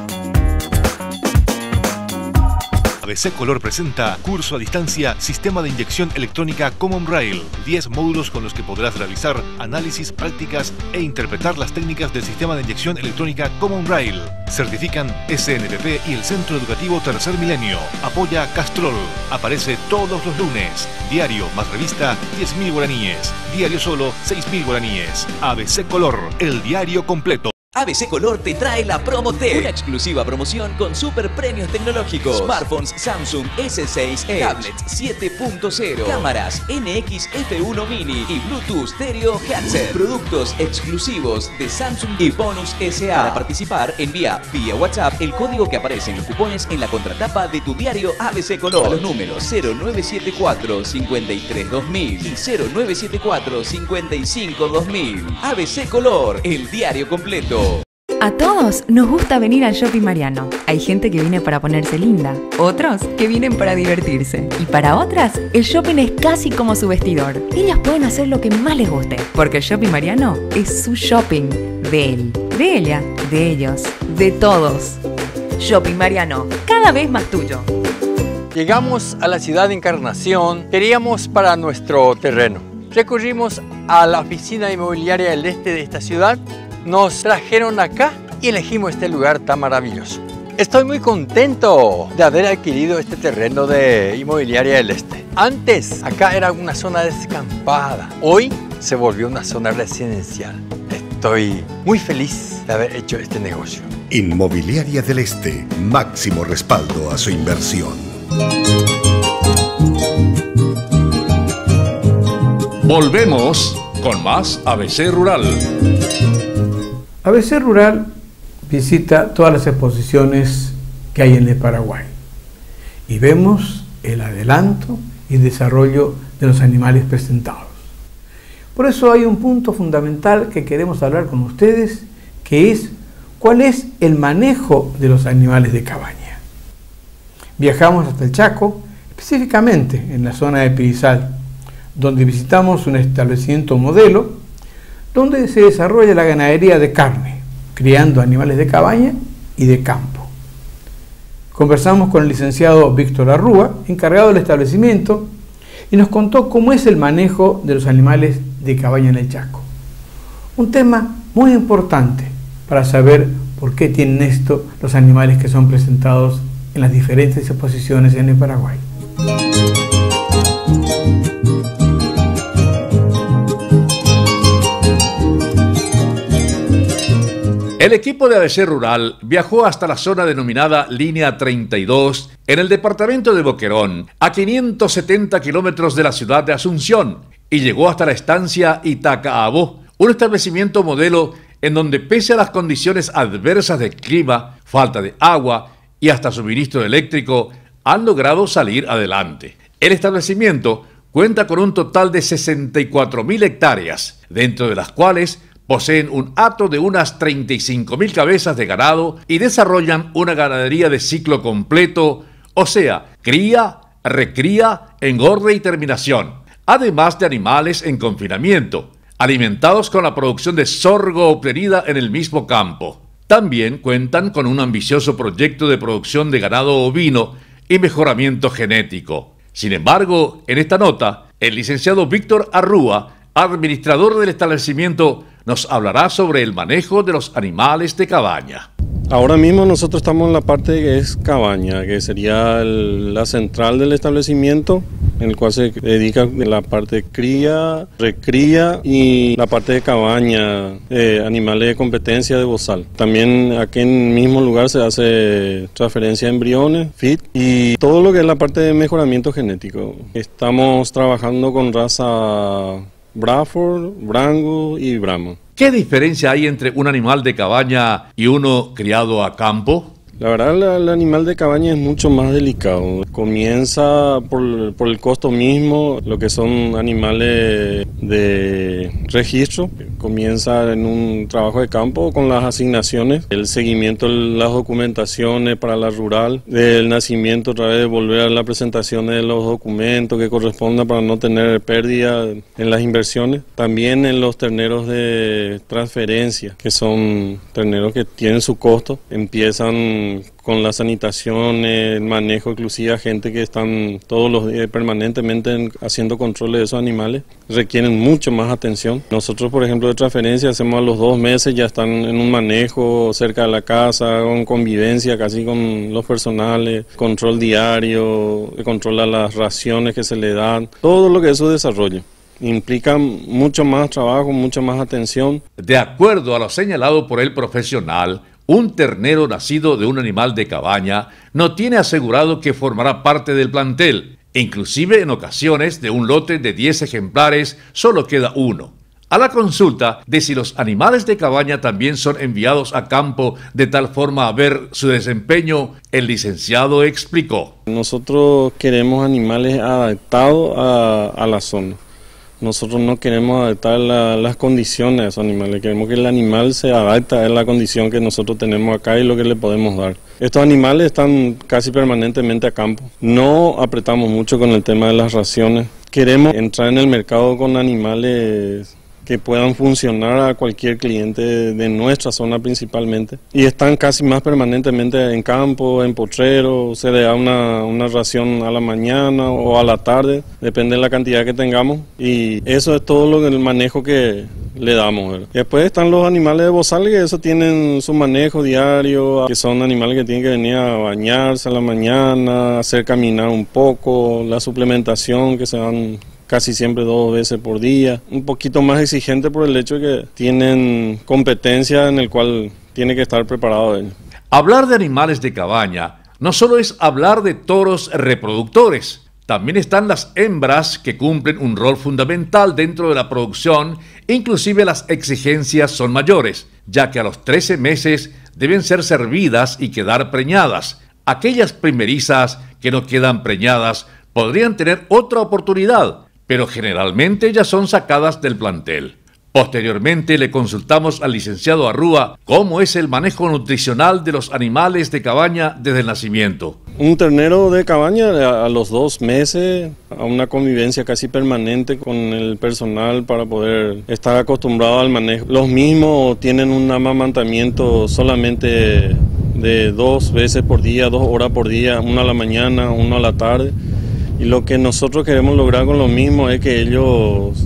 ABC Color presenta curso a distancia Sistema de Inyección Electrónica Common Rail. 10 módulos con los que podrás realizar análisis, prácticas e interpretar las técnicas del Sistema de Inyección Electrónica Common Rail. Certifican SNPP y el Centro Educativo Tercer Milenio. Apoya Castrol. Aparece todos los lunes. Diario más revista, 10.000 guaraníes. Diario solo, 6.000 guaraníes. ABC Color, el diario completo. ABC Color te trae la Promo T, una exclusiva promoción con super premios tecnológicos, smartphones Samsung S6 Edge, tablets 7.0, cámaras NX F1 Mini y Bluetooth Stereo Headset, productos exclusivos de Samsung y Bonus SA. Para participar, envía vía WhatsApp el código que aparece en los cupones en la contratapa de tu diario ABC Color a los números 0974 53 2000 y 0974 55 2000. ABC Color, el diario completo. A todos nos gusta venir al Shopping Mariano. Hay gente que viene para ponerse linda, otros que vienen para divertirse. Y para otras, el shopping es casi como su vestidor. Ellas pueden hacer lo que más les guste, porque el Shopping Mariano es su shopping. De él, de ella, de ellos, de todos. Shopping Mariano, cada vez más tuyo. Llegamos a la ciudad de Encarnación, queríamos para nuestro terreno. Recurrimos a la oficina inmobiliaria del este de esta ciudad. Nos trajeron acá y elegimos este lugar tan maravilloso. Estoy muy contento de haber adquirido este terreno de Inmobiliaria del Este. Antes, acá era una zona descampada. Hoy se volvió una zona residencial. Estoy muy feliz de haber hecho este negocio. Inmobiliaria del Este, máximo respaldo a su inversión. Volvemos con más ABC Rural. ABC Rural visita todas las exposiciones que hay en el Paraguay y vemos el adelanto y desarrollo de los animales presentados. Por eso hay un punto fundamental que queremos hablar con ustedes, que es cuál es el manejo de los animales de cabaña. Viajamos hasta el Chaco, específicamente en la zona de Pirizal, donde visitamos un establecimiento modelo donde se desarrolla la ganadería de carne, criando animales de cabaña y de campo. Conversamos con el licenciado Víctor Arrúa, encargado del establecimiento, y nos contó cómo es el manejo de los animales de cabaña en el Chaco. Un tema muy importante para saber por qué tienen esto los animales que son presentados en las diferentes exposiciones en el Paraguay. El equipo de ABC Rural viajó hasta la zona denominada Línea 32 en el departamento de Boquerón, a 570 kilómetros de la ciudad de Asunción, y llegó hasta la estancia Itacaabó, un establecimiento modelo en donde, pese a las condiciones adversas del clima, falta de agua y hasta suministro eléctrico, han logrado salir adelante. El establecimiento cuenta con un total de 64.000 hectáreas, dentro de las cuales poseen un hato de unas 35.000 cabezas de ganado y desarrollan una ganadería de ciclo completo, o sea, cría, recría, engorde y terminación, además de animales en confinamiento, alimentados con la producción de sorgo obtenida en el mismo campo. También cuentan con un ambicioso proyecto de producción de ganado ovino y mejoramiento genético. Sin embargo, en esta nota, el licenciado Víctor Arrúa, administrador del establecimiento, nos hablará sobre el manejo de los animales de cabaña. Ahora mismo nosotros estamos en la parte que es cabaña, que sería la central del establecimiento, en el cual se dedica la parte de cría, recría y la parte de cabaña, animales de competencia de bozal. También aquí en el mismo lugar se hace transferencia de embriones, feed y todo lo que es la parte de mejoramiento genético. Estamos trabajando con raza Braford, Brango y Brahma. ¿Qué diferencia hay entre un animal de cabaña y uno criado a campo? La verdad, el animal de cabaña es mucho más delicado. Comienza por el costo mismo, lo que son animales de registro. Comienza en un trabajo de campo con las asignaciones, el seguimiento de las documentaciones para la rural, del nacimiento, otra vez volver a la presentación de los documentos que correspondan para no tener pérdida en las inversiones. También en los terneros de transferencia, que son terneros que tienen su costo, empiezan con la sanitación, el manejo, inclusive a gente que están todos los días permanentemente haciendo controles de esos animales, requieren mucho más atención. Nosotros, por ejemplo, de transferencia hacemos a los 2 meses, ya están en un manejo cerca de la casa, con convivencia casi con los personales, control diario, control a las raciones que se le dan, todo lo que eso desarrolla. Implica mucho más trabajo, mucha más atención. De acuerdo a lo señalado por el profesional, un ternero nacido de un animal de cabaña no tiene asegurado que formará parte del plantel. Inclusive en ocasiones de un lote de 10 ejemplares solo queda uno. A la consulta de si los animales de cabaña también son enviados a campo de tal forma a ver su desempeño, el licenciado explicó. Nosotros queremos animales adaptados a la zona. Nosotros no queremos adaptar las condiciones a esos animales, queremos que el animal se adapte a la condición que nosotros tenemos acá y lo que le podemos dar. Estos animales están casi permanentemente a campo. No apretamos mucho con el tema de las raciones. Queremos entrar en el mercado con animales que puedan funcionar a cualquier cliente de nuestra zona principalmente. Y están casi más permanentemente en campo, en potrero, se le da una ración a la mañana o a la tarde, depende de la cantidad que tengamos. Y eso es todo el manejo que le damos, ¿verdad? Y después están los animales de bozal, que eso tienen su manejo diario, que son animales que tienen que venir a bañarse a la mañana, hacer caminar un poco, la suplementación que se dan casi siempre 2 veces por día, un poquito más exigente por el hecho de que tienen competencia en el cual tiene que estar preparado ellos. Hablar de animales de cabaña no solo es hablar de toros reproductores, también están las hembras que cumplen un rol fundamental dentro de la producción, inclusive las exigencias son mayores, ya que a los 13 meses deben ser servidas y quedar preñadas. Aquellas primerizas que no quedan preñadas podrían tener otra oportunidad, pero generalmente ya son sacadas del plantel. Posteriormente le consultamos al licenciado Arrúa cómo es el manejo nutricional de los animales de cabaña desde el nacimiento. Un ternero de cabaña a los 2 meses, a una convivencia casi permanente con el personal para poder estar acostumbrado al manejo. Los mismos tienen un amamantamiento solamente de 2 veces por día, 2 horas por día, 1 a la mañana, 1 a la tarde. Y lo que nosotros queremos lograr con lo mismo es que ellos,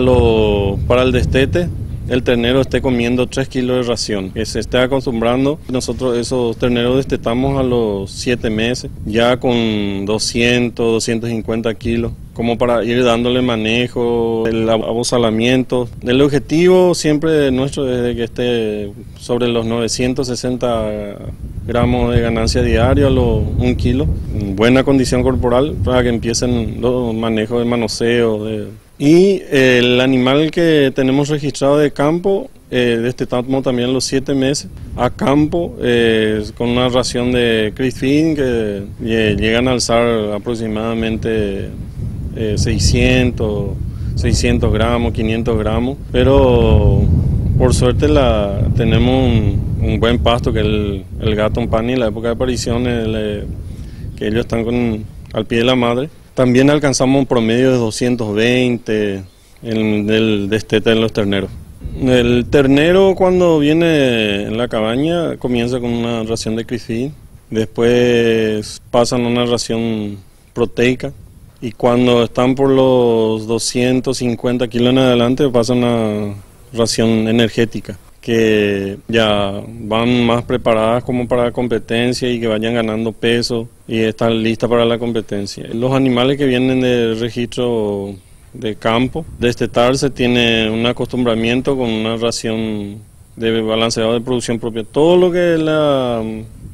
para el destete, el ternero esté comiendo 3 kilos de ración, que se esté acostumbrando. Nosotros esos terneros destetamos a los 7 meses, ya con 200, 250 kilos, como para ir dándole manejo, el abosalamiento. El objetivo siempre nuestro es de que esté sobre los 960 gramos de ganancia diaria a los 1 kilo, en buena condición corporal, para que empiecen los manejos de manoseo. Y el animal que tenemos registrado de campo, destetamos también los 7 meses a campo, con una ración de Crispin que llegan a alzar aproximadamente 600 gramos, 500 gramos, pero por suerte tenemos un buen pasto que es el Gatton Pani en la época de aparición, que ellos están al pie de la madre. También alcanzamos un promedio de 220 en el destete de los terneros. El ternero cuando viene en la cabaña comienza con una ración de Crispin, después pasan a una ración proteica y cuando están por los 250 kilos en adelante pasan a ración energética, que ya van más preparadas como para la competencia y que vayan ganando peso y están listas para la competencia. Los animales que vienen de registro de campo, destetarse, tiene un acostumbramiento con una ración de balanceado de producción propia. Todo lo que es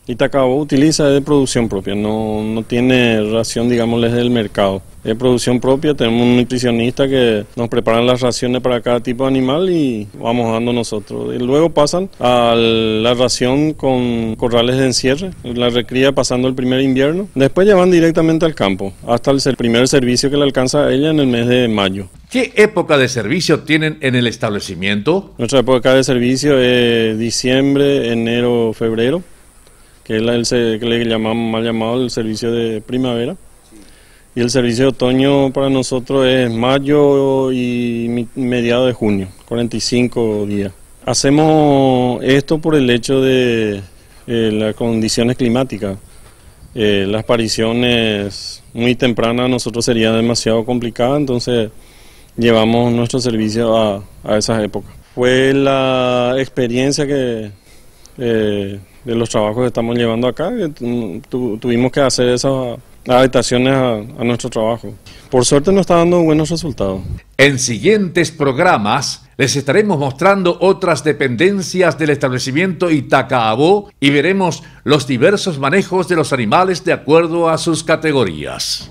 Itacabó utiliza de producción propia, no tiene ración, digámosles, del mercado. Es producción propia, tenemos un nutricionista que nos prepara las raciones para cada tipo de animal y vamos dando nosotros. Y luego pasan a la ración con corrales de encierre, la recría pasando el primer invierno. Después ya van directamente al campo, hasta el primer servicio que le alcanza a ella en el mes de mayo. ¿Qué época de servicio tienen en el establecimiento? Nuestra época de servicio es diciembre, enero, febrero, que es que le llamamos mal llamado el servicio de primavera. Y el servicio de otoño para nosotros es mayo y mediados de junio, 45 días. Hacemos esto por el hecho de las condiciones climáticas. Las apariciones muy tempranas a nosotros sería demasiado complicada, entonces llevamos nuestro servicio a esas épocas. Fue la experiencia que de los trabajos que estamos llevando acá, que tuvimos que hacer esas adaptaciones a nuestro trabajo. Por suerte nos está dando buenos resultados. En siguientes programas les estaremos mostrando otras dependencias del establecimiento Itacabó y veremos los diversos manejos de los animales de acuerdo a sus categorías.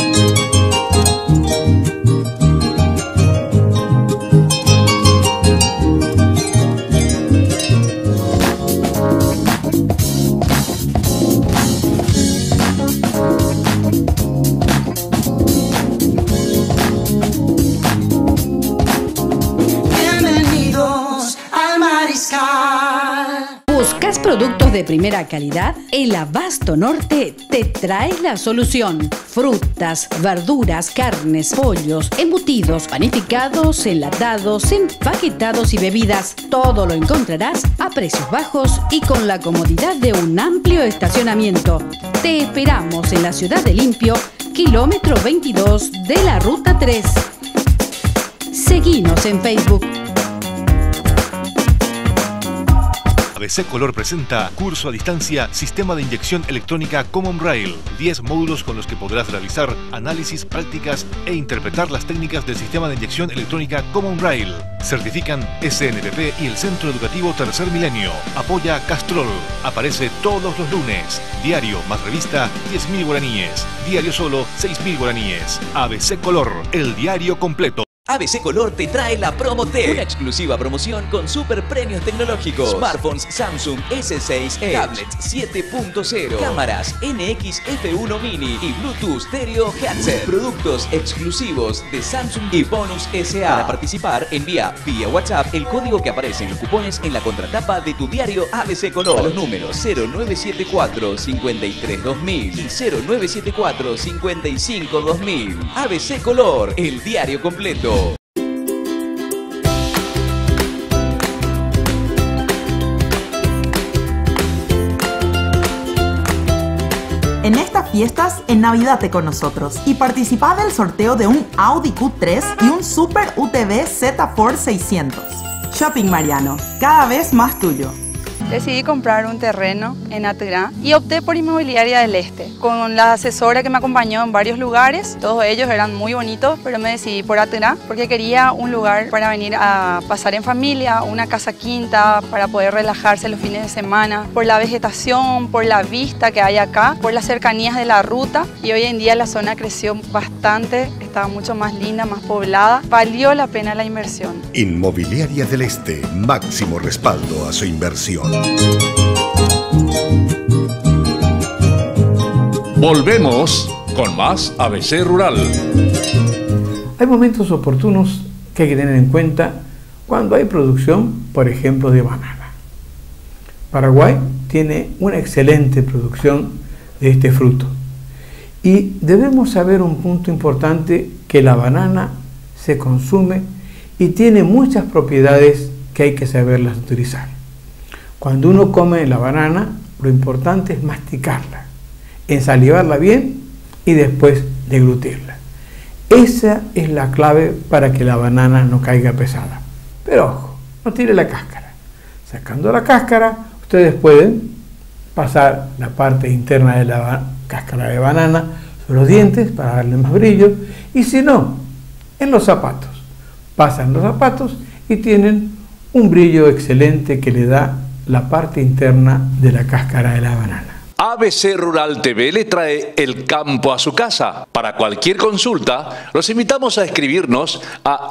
¿Buscas productos de primera calidad? El Abasto Norte te trae la solución. Frutas, verduras, carnes, pollos, embutidos, panificados, enlatados, empaquetados y bebidas. Todo lo encontrarás a precios bajos y con la comodidad de un amplio estacionamiento. Te esperamos en la ciudad de Limpio, kilómetro 22 de la Ruta 3. Seguinos en Facebook. ABC Color presenta curso a distancia Sistema de Inyección Electrónica Common Rail. 10 módulos con los que podrás realizar análisis, prácticas e interpretar las técnicas del Sistema de Inyección Electrónica Common Rail. Certifican SNPP y el Centro Educativo Tercer Milenio. Apoya Castrol. Aparece todos los lunes. Diario más revista, 10.000 guaraníes. Diario solo, 6.000 guaraníes. ABC Color, el diario completo. ABC Color te trae la Promote, una exclusiva promoción con super premios tecnológicos. Smartphones Samsung S6 Edge, tablets 7.0, cámaras NX F1 Mini y Bluetooth Stereo Headset. Productos exclusivos de Samsung y Bonus SA. Para participar, envía vía WhatsApp el código que aparece en los cupones en la contratapa de tu diario ABC Color a los números 0974 53 2000 y 0974 55 2000. ABC Color, el diario completo. En estas fiestas, en Navidad con nosotros y participá del sorteo de un Audi Q3 y un Super UTV Z Ford 600. Shopping Mariano, cada vez más tuyo. Decidí comprar un terreno en Aterá y opté por Inmobiliaria del Este. Con la asesora que me acompañó en varios lugares, todos ellos eran muy bonitos, pero me decidí por Aterá porque quería un lugar para venir a pasar en familia, una casa quinta para poder relajarse los fines de semana, por la vegetación, por la vista que hay acá, por las cercanías de la ruta, y hoy en día la zona creció bastante, estaba mucho más linda, más poblada, valió la pena la inversión. Inmobiliaria del Este, máximo respaldo a su inversión. Volvemos con más ABC Rural. Hay momentos oportunos que hay que tener en cuenta cuando hay producción, por ejemplo, de banana. Paraguay tiene una excelente producción de este fruto. Y debemos saber un punto importante, que la banana se consume y tiene muchas propiedades que hay que saberlas utilizar. Cuando uno come la banana, lo importante es masticarla, ensalivarla bien y después deglutirla. Esa es la clave para que la banana no caiga pesada. Pero ojo, no tire la cáscara. Sacando la cáscara, ustedes pueden pasar la parte interna de la cáscara de banana sobre los dientes para darle más brillo, y si no, en los zapatos. Pasan los zapatos y tienen un brillo excelente que le da la parte interna de la cáscara de la banana. ABC Rural TV le trae el campo a su casa. Para cualquier consulta, los invitamos a escribirnos a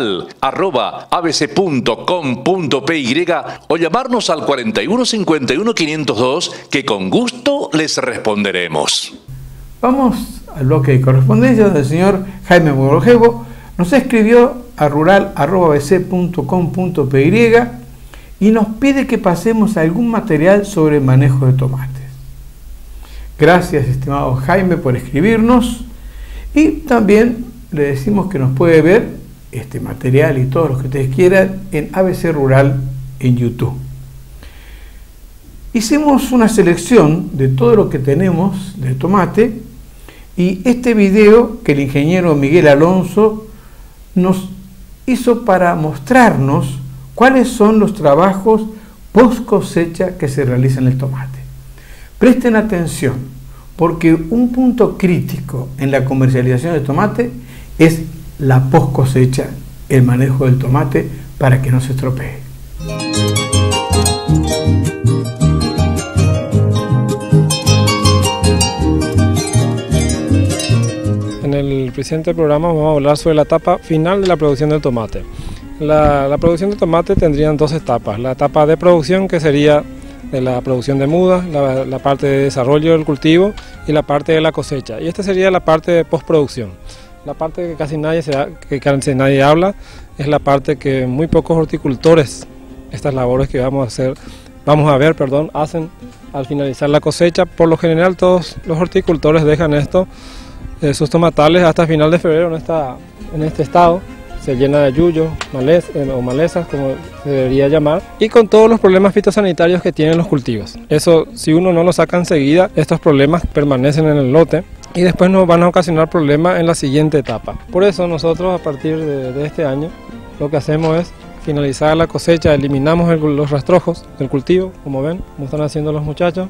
rural@abc.com.py o llamarnos al 41 51 502, que con gusto les responderemos. Vamos al bloque de correspondencia, donde el señor Jaime Borojego nos escribió a rural@abc.com.py y nos pide que pasemos algún material sobre el manejo de tomates. Gracias, estimado Jaime, por escribirnos, y también le decimos que nos puede ver este material y todos los que ustedes quieran en ABC Rural en YouTube. Hicimos una selección de todo lo que tenemos de tomate, y este video que el ingeniero Miguel Alonso nos hizo para mostrarnos cuáles son los trabajos post cosecha que se realizan en el tomate. Presten atención, porque un punto crítico en la comercialización del tomate es la post cosecha, el manejo del tomate para que no se estropee. En el presente programa vamos a hablar sobre la etapa final de la producción del tomate. La producción de tomate tendría dos etapas: la etapa de producción, que sería de la producción de mudas, la parte de desarrollo del cultivo y la parte de la cosecha. Y esta sería la parte de postproducción. La parte que casi nadie habla es la parte que muy pocos horticultores, estas labores que vamos a ver, hacen al finalizar la cosecha. Por lo general todos los horticultores dejan sus tomatales hasta final de febrero en este estado. Se llena de yuyos o malezas, como se debería llamar, y con todos los problemas fitosanitarios que tienen los cultivos. Eso, si uno no lo saca enseguida, estos problemas permanecen en el lote y después nos van a ocasionar problemas en la siguiente etapa. Por eso nosotros, a partir de este año, lo que hacemos es finalizar la cosecha, eliminamos los rastrojos del cultivo, como ven, como están haciendo los muchachos.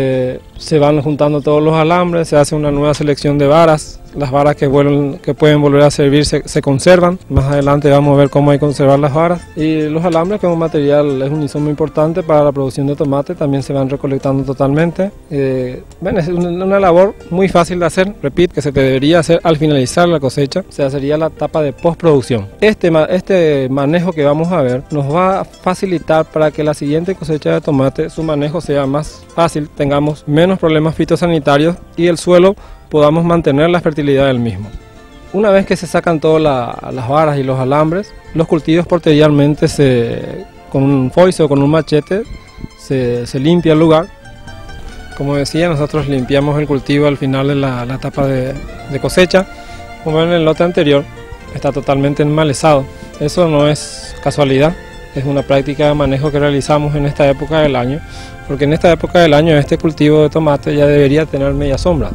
Se van juntando todos los alambres, se hace una nueva selección de varas. Las varas que pueden volver a servir se conservan. Más adelante vamos a ver cómo hay que conservar las varas. Y los alambres, que es un material, es un insumo importante para la producción de tomate, también se van recolectando totalmente. Ven, es una labor muy fácil de hacer, repito, que se debería hacer al finalizar la cosecha. O sea, sería la etapa de postproducción. Este manejo que vamos a ver nos va a facilitar para que la siguiente cosecha de tomate, su manejo sea más fácil, tengamos menos problemas fitosanitarios y el suelo podamos mantener la fertilidad del mismo. Una vez que se sacan todas las varas y los alambres, los cultivos posteriormente con un foice o con un machete se limpia el lugar. Como decía, nosotros limpiamos el cultivo al final de la etapa de cosecha. Como ven, en el lote anterior está totalmente enmalezado. Eso no es casualidad, es una práctica de manejo que realizamos en esta época del año, porque en esta época del año este cultivo de tomate ya debería tener media sombra.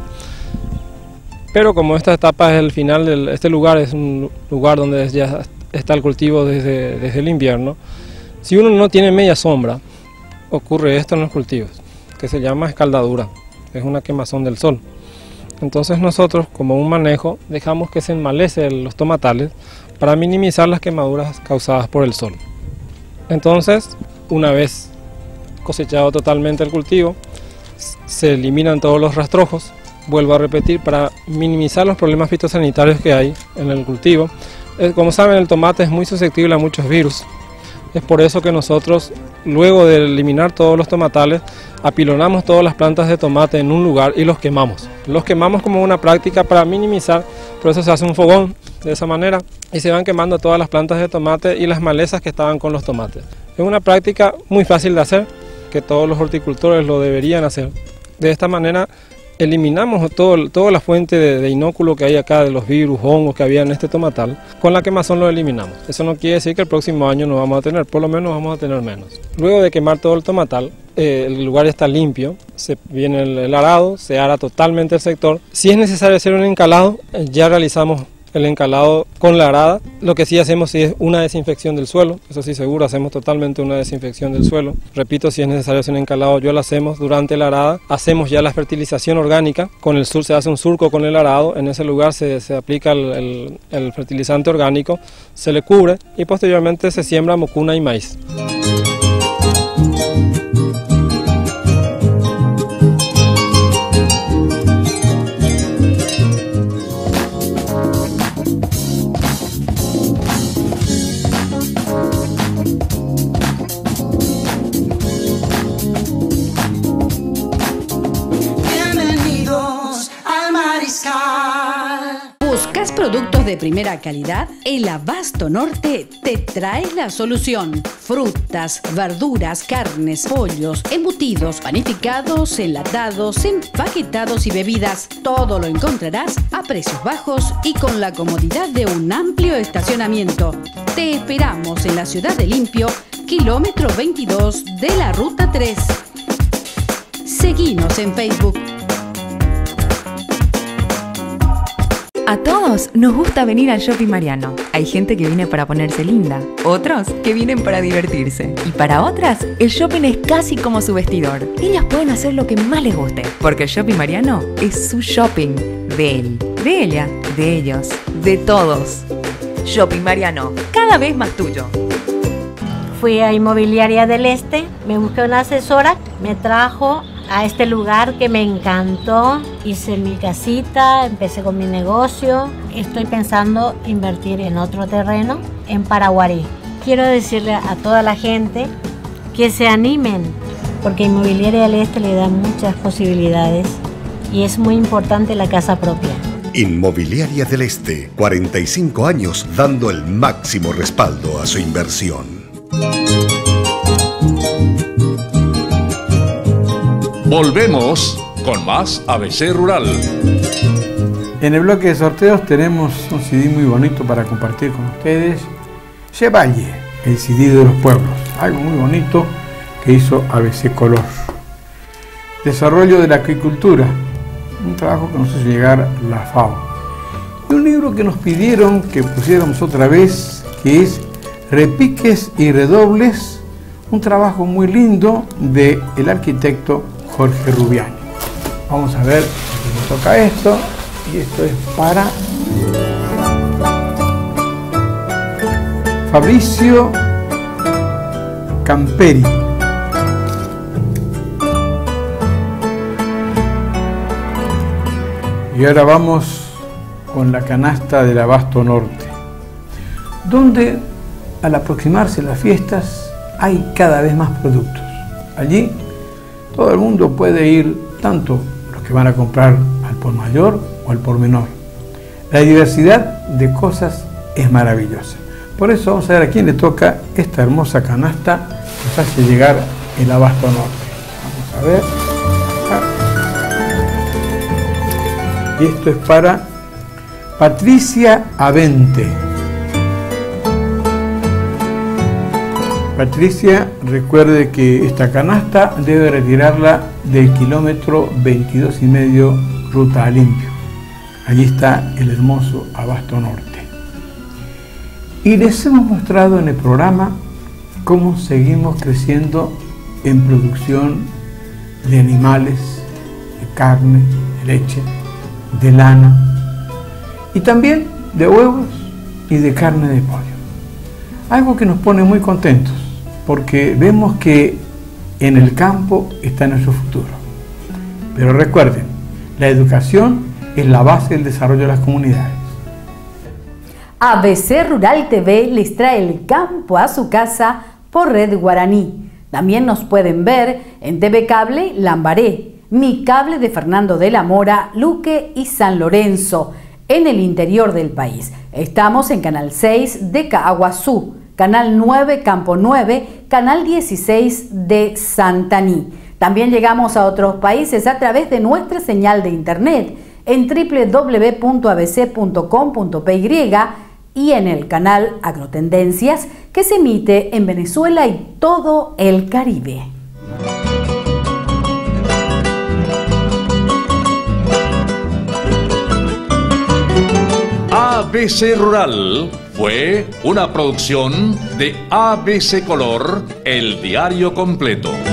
Pero como esta etapa es el final, este lugar es un lugar donde ya está el cultivo desde el invierno, si uno no tiene media sombra, ocurre esto en los cultivos, que se llama escaldadura, es una quemazón del sol. Entonces nosotros, como un manejo, dejamos que se enmalecen los tomatales para minimizar las quemaduras causadas por el sol. Entonces, una vez cosechado totalmente el cultivo, se eliminan todos los rastrojos. Vuelvo a repetir, para minimizar los problemas fitosanitarios que hay en el cultivo. Como saben, el tomate es muy susceptible a muchos virus. Es por eso que nosotros, luego de eliminar todos los tomatales, apilonamos todas las plantas de tomate en un lugar y los quemamos. Los quemamos como una práctica para minimizar, por eso se hace un fogón de esa manera y se van quemando todas las plantas de tomate y las malezas que estaban con los tomates. Es una práctica muy fácil de hacer, que todos los horticultores lo deberían hacer. De esta manera eliminamos toda la fuente de inóculo que hay acá, de los virus, hongos que había en este tomatal. Con la quemazón lo eliminamos. Eso no quiere decir que el próximo año no vamos a tener, por lo menos vamos a tener menos. Luego de quemar todo el tomatal, el lugar está limpio, viene el arado, se ara totalmente el sector. Si es necesario hacer un encalado, ya realizamos el encalado con la arada. Lo que sí hacemos es una desinfección del suelo, eso sí seguro, hacemos totalmente una desinfección del suelo. Repito, si es necesario hacer un encalado, yo lo hacemos durante la arada. Hacemos ya la fertilización orgánica, con el se hace un surco con el arado, en ese lugar se aplica el fertilizante orgánico, se le cubre y posteriormente se siembra mucuna y maíz. productos de primera calidad? El Abasto Norte te trae la solución. Frutas, verduras, carnes, pollos, embutidos, panificados, enlatados, empaquetados y bebidas. Todo lo encontrarás a precios bajos y con la comodidad de un amplio estacionamiento. Te esperamos en la ciudad de Limpio, kilómetro 22 de la Ruta 3. Seguinos en Facebook. A todos nos gusta venir al Shopping Mariano. Hay gente que viene para ponerse linda, otros que vienen para divertirse. Y para otras, el shopping es casi como su vestidor. Ellas pueden hacer lo que más les guste, porque el Shopping Mariano es su shopping. De él, de ella, de ellos, de todos. Shopping Mariano, cada vez más tuyo. Fui a Inmobiliaria del Este, me busqué una asesora, me trajo a este lugar que me encantó, hice mi casita, empecé con mi negocio, estoy pensando invertir en otro terreno en Paraguarí. Quiero decirle a toda la gente que se animen, porque Inmobiliaria del Este le da muchas posibilidades y es muy importante la casa propia. Inmobiliaria del Este, 45 años dando el máximo respaldo a su inversión. Volvemos con más ABC Rural. En el bloque de sorteos tenemos un CD muy bonito para compartir con ustedes. Chevalle, el CD de los pueblos. Algo muy bonito que hizo ABC Color. Desarrollo de la acuicultura. Un trabajo que nos hizo llegar la FAO. Y un libro que nos pidieron que pusiéramos otra vez, que es Repiques y Redobles. Un trabajo muy lindo del arquitecto Jorge Rubiani. Vamos a ver si nos toca esto, y esto es para Fabricio Camperi. Y ahora vamos con la canasta del Abasto Norte, donde al aproximarse las fiestas hay cada vez más productos. Allí todo el mundo puede ir, tanto los que van a comprar al por mayor o al por menor. La diversidad de cosas es maravillosa. Por eso vamos a ver a quién le toca esta hermosa canasta que nos hace llegar el Abasto Norte. Vamos a ver. Y esto es para Patricia Avente. Patricia, recuerde que esta canasta debe retirarla del kilómetro 22,5 Ruta a Limpio. Allí está el hermoso Abasto Norte. Y les hemos mostrado en el programa cómo seguimos creciendo en producción de animales, de carne, de leche, de lana y también de huevos y de carne de pollo. Algo que nos pone muy contentos, porque vemos que en el campo está nuestro futuro. Pero recuerden, la educación es la base del desarrollo de las comunidades. ABC Rural TV les trae el campo a su casa por Red Guaraní. También nos pueden ver en TV Cable Lambaré, Mi Cable de Fernando de la Mora, Luque y San Lorenzo, en el interior del país. Estamos en Canal 6 de Caaguazú, Canal 9 Campo 9, Canal 16 de Santaní. También llegamos a otros países a través de nuestra señal de internet en www.abc.com.py y en el canal Agrotendencias, que se emite en Venezuela y todo el Caribe. ABC Rural fue una producción de ABC Color, el diario completo.